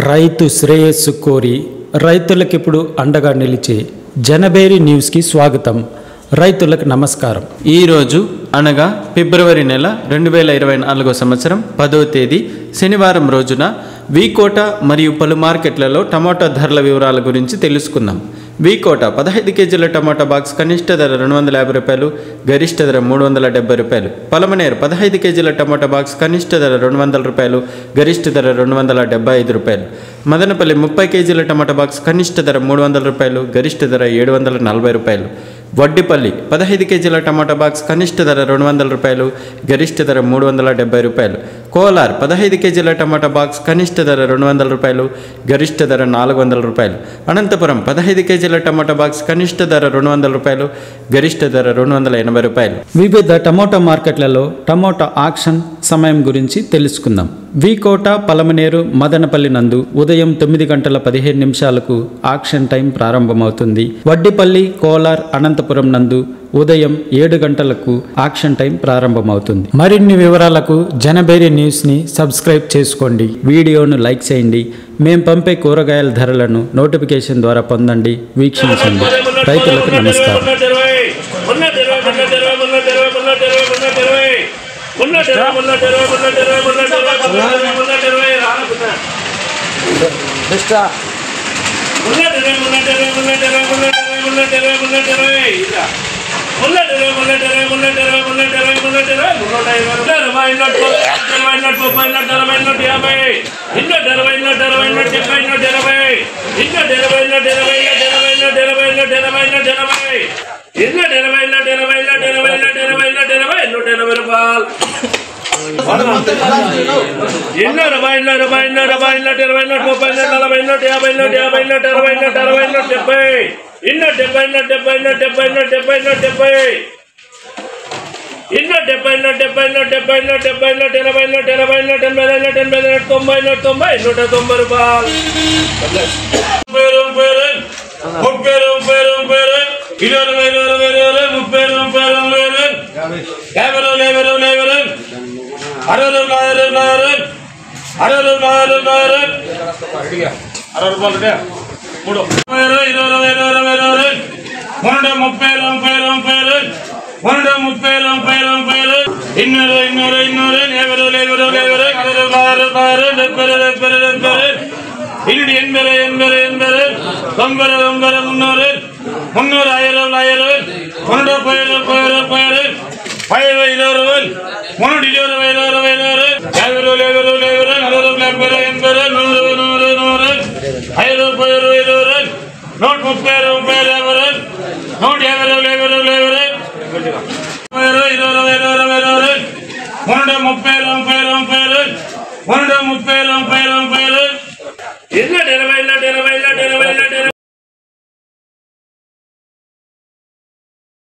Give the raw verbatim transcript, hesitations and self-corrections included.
రైతు శ్రేయస్సు కోరి రైతులకు ఇప్పుడు అండగా నిలిచే జనబేరి న్యూస్కి స్వాగతం. రైతులకు నమస్కారం. ఈరోజు అనగా ఫిబ్రవరి నెల రెండు వేల ఇరవై నాలుగో సంవత్సరం పదవ తేదీ శనివారం రోజున వీకోట మరియు పలు మార్కెట్లలో టమాటా ధరల వివరాల గురించి తెలుసుకుందాం. వీకోట పదహైదు కేజీల టమాటా బాక్స్ కనిష్ట ధర రెండు వందల యాభై రూపాయలు, గరిష్ట ధర మూడు వందల డెబ్బై రూపాయలు. పలమనేరు పదహైదు కేజీల టమాటా బాక్స్ కనిష్ట ధర రెండు వందల రూపాయలు, గరిష్ట ధర రెండు వందల డెబ్బై ఐదు రూపాయలు. మదనపల్లి ముప్పై కేజీల టమాటా బాక్స్ కనిష్ట ధర మూడు వందల రూపాయలు, గరిష్ట ధర ఏడు వందల నలభై రూపాయలు. వడ్డిపల్లి పదహైదు కేజీల టమాటా బాక్స్ కనిష్ట ధర రెండు వందల రూపాయలు, గరిష్ట ధర మూడు వందల డెబ్బై రూపాయలు. కోలార్ పదహైదు కేజీల టమాటా బాక్స్ కనిష్ట ధర రెండు వందల రూపాయలు, గరిష్ట ధర నాలుగు వందల రూపాయలు. అనంతపురం పదహైదు కేజీల టమాటా బాక్స్ కనిష్ట ధర రెండు వందల రూపాయలు, గరిష్ట ధర రెండు వందల ఎనభై రూపాయలు. వివిధ టమోటా మార్కెట్లలో టమోటా ఆక్షన్ సమయం గురించి తెలుసుకుందాం. వీకోట, పలమనేరు, మదనపల్లి నందు ఉదయం తొమ్మిది గంటల పదిహేను నిమిషాలకు ఆక్షన్ టైం ప్రారంభమవుతుంది. వడ్డిపల్లి, కోలార్, అనంతపురం నందు ఉదయం ఏడు గంటలకు ఆక్షన్ టైం ప్రారంభమవుతుంది. మరిన్ని వివరాలకు జనబేరి న్యూస్ని సబ్స్క్రైబ్ చేసుకోండి. వీడియోను లైక్ చేయండి. మేము పంపే కూరగాయల ధరలను నోటిఫికేషన్ ద్వారా పొందండి, వీక్షించండి. రైతులకు నమస్కారం. ఎన్నో రూపాయి ఎన్నో రూపాయి ఎన్నో రూపాయి ఎన్నో ఇరవై ఎన్నో ముప్పై ఎన్నో నలభై ఎన్నో యాభై ఎన్నో యాభై ఎన్నో అరవై ఎన్నో అరవై ఎన్నో డెబ్బై ఎన్నో డెబ్బై ఎన్నో డెబ్బై ఎన్నో డెబ్బై ఎన్నో డెబ్బై ఎన్నో డెబ్బై ఎన్నో డెబ్బై ఎన్నో డెబ్బై ఎన్నో డెబ్బై ఎన్నో డెబ్బై ఎన్నో ఎనభై ఎన్నో ఎనభై ఎన్నో ఎనభై ఎన్నో ఎనభై ఎన్నో తొంభై ఎన్నో తొంభై నూట తొంభై రూపాయలు. ముప్పై ముప్పై ముప్పై ఇరవై ఇరవై ఇరవై ముప్పై ముప్పై యాభై రోజులు యాభై రోజులు యాభై రోజులు అరవై రోజులు అరవై రోజులు అరవై రోజులు అరవై రోజులు అరవై రూపాయలు మూడు ఇరవై ఇరవై ఇరవై ఇరవై మూడు ముప్పై ముప్పై ముప్పై మూడు ముప్పై ముప్పై ముప్పై ఇన్నూరు ఇన్నూరు ఇన్నూరు యాభై రోజులు యాభై రోజులు యాభై రోజులు అరవై రోజులు అరవై రోజులు డెబ్బై డెబ్బై డెబ్బై ఇల్లు ఎనభై ఎనభై ఎనభై తొంభై తొంభై మున్నూరు మున్నూరు ఐదు రోజులు ఐదు రోజులు మూడు పై రోజులు పై రోజులు పై ఇరవై ఇరవై రోజులు మూడు ఇరవై ఇరవై ఇరవై యాభై రోజులు యాభై రోజులు యాభై రోజులు అరవై రోజులు డెబ్బై ఎనభై నూరు నూరు నూరు ఐదు పై ఇరవై ఇరవై రోజులు నూట ముప్పై ముప్పై యాభై రోజులు నూట యాభై రోజులు యాభై రోజులు యాభై రోజులు ఇరవై ఇరవై ఇరవై ఇరవై మూడు ముప్పై ముప్పై ముప్పై మూడు ముప్పై ముప్పై ముప్పై ఎన్నో ఎనభై ఎన్నో ఎనభై